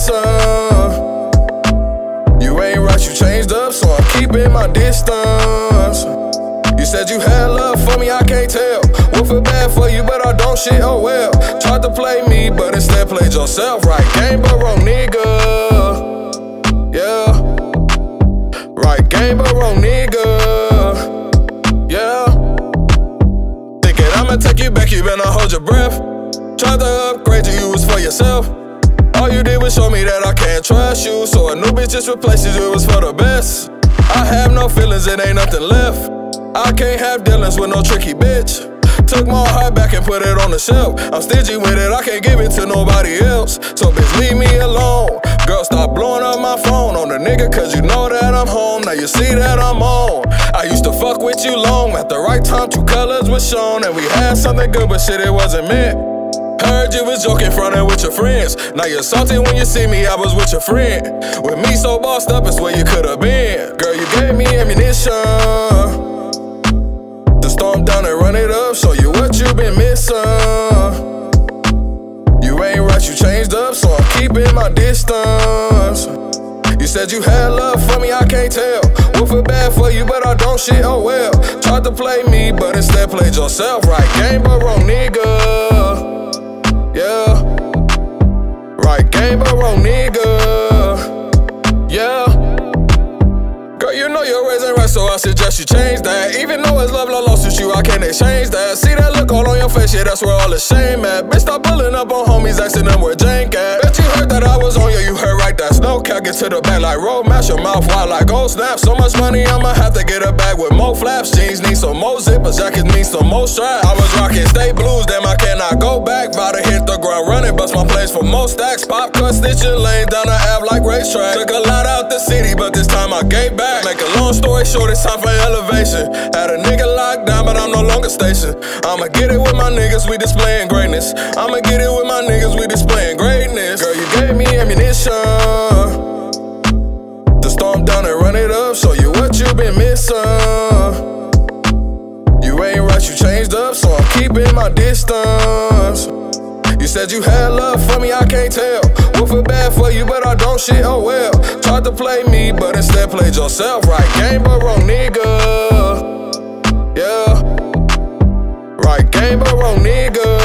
ammunition. You ain't right, you changed up, so I'm keeping my distance. You said you had love for me, I can't tell. What feel bad for you, but I don't shit, oh well. Tried to play me, but instead played yourself. Right game, but wrong nigga. Yeah. Right game, but wrong nigga. Yeah. Thinking I'ma take you back, you better hold your breath. Tried to upgrade you, you was for yourself. All you did was show me that I can't trust you. So a new bitch just replaces you, it was for the best. I have no feelings, it ain't nothing left. I can't have dealings with no tricky bitch. Took my heart back and put it on the shelf. I'm stingy with it, I can't give it to nobody else. So bitch, leave me alone. Girl, stop blowing up my phone on the nigga, cause you know that I'm home. Now you see that I'm on. I used to fuck with you long. At the right time, two colors was shown. And we had something good, but shit, it wasn't meant. Heard you was joking, frontin' with your friends. Now you're salty when you see me, I was with your friend. With me so bossed up, it's where you could've been. Girl, you gave me ammunition to storm down and run it up, show you what you been missing. You ain't right, you changed up, so I'm keeping my distance. You said you had love for me, I can't tell. What feel bad for you, but I don't shit, oh well. Tried to play me, but instead played yourself. Right game, but wrong nigga. Yeah. Right game, but wrong nigga. Yeah. Girl, you know your ways ain't right, so I suggest you change that. Even though it's love I lost with you, I can't exchange that. See that look all on your face, yeah, that's where all the shame at. Bitch, stop pulling up on homies, asking them where Jank at. Bet you heard that I was on you, you heard right, that's no cap. Get to the back like road, mash your mouth wild like gold snap. So much money, I'ma have to get a bag with more flaps. Jeans need some more zippers, jackets need some more straps. I was rocking state blues, damn, I cannot go back. Bout to hit the ground running, bust my place for more stacks. Pop cut, stitching lane down the Ave like racetrack. Took a lot out the city, but this time I gave back. Make a long story short, it's time for elevation. Had a nigga locked down, but I'm no longer stationed. I'ma get it with my niggas, we displaying greatness. I'ma get it with my niggas, we displaying greatness. Girl, you gave me ammunition to storm down and run it up, show you what you been missing. You ain't right, you changed up, so I'm keeping my distance. You said you had love for me, I can't tell. What feel bad for you, but I don't shit, oh well. Tried to play me, but instead played yourself. Right game, but wrong nigga. Yeah. Right game, but wrong nigga.